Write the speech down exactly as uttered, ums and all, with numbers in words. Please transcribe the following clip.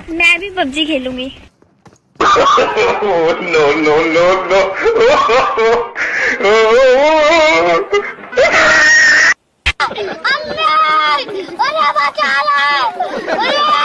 मैं भी पबजी खेलूंगी। No no no no. अम्मी, अरे बचा लो, अरे